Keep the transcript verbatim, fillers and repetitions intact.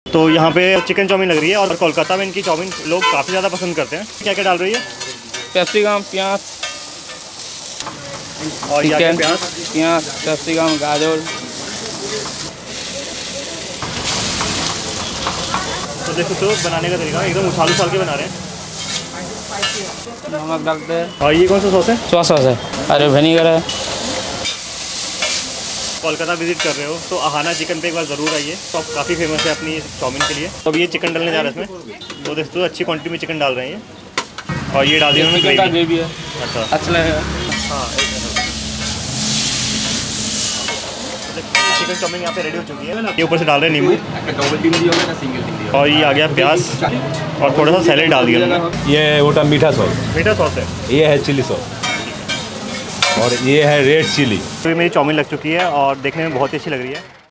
तो यहाँ पे चिकन चाउमीन लग रही है और कोलकाता में इनकी चाउमीन लोग काफ़ी ज़्यादा पसंद करते हैं। क्या क्या डाल रही है? कैप्सिकम, प्याज और चिकन, प्याज प्याज कैप्सिकम, गाजर। तो देखो तो बनाने का तरीका एकदम उछाल उछाल के बना रहे हैं। नमक डालते हैं। और ये कौन सा सॉस है? सोया सॉस है, अरे विनेगर है। कोलकाता विजिट कर रहे हो तो अहाना चिकन पे एक बार ज़रूर आइए। शॉप तो काफ़ी फेमस है अपनी चाउमीन के लिए। तो अब ये चिकन डालने जा रहे हैं इसमें। तो देखो तो अच्छी क्वांटिटी में चिकन डाल रहे हैं और ये डाल दिया उन्होंने ग्रेवी। ग्रेवी है। अच्छा अच्छा लगेगा। हाँ, चिकन चाउमीन यहाँ पे रेडी हो चुकी है। ये ऊपर से डाल रहे हैं नींबू और ये आ गया प्याज और थोड़ा सा सैलेड डाल दिया। ये वो मीठा सॉस, मीठा सॉस है। ये है चिली सॉस और ये है रेड चिली। तो ये मेरी चाउमीन लग चुकी है और देखने में बहुत ही अच्छी लग रही है।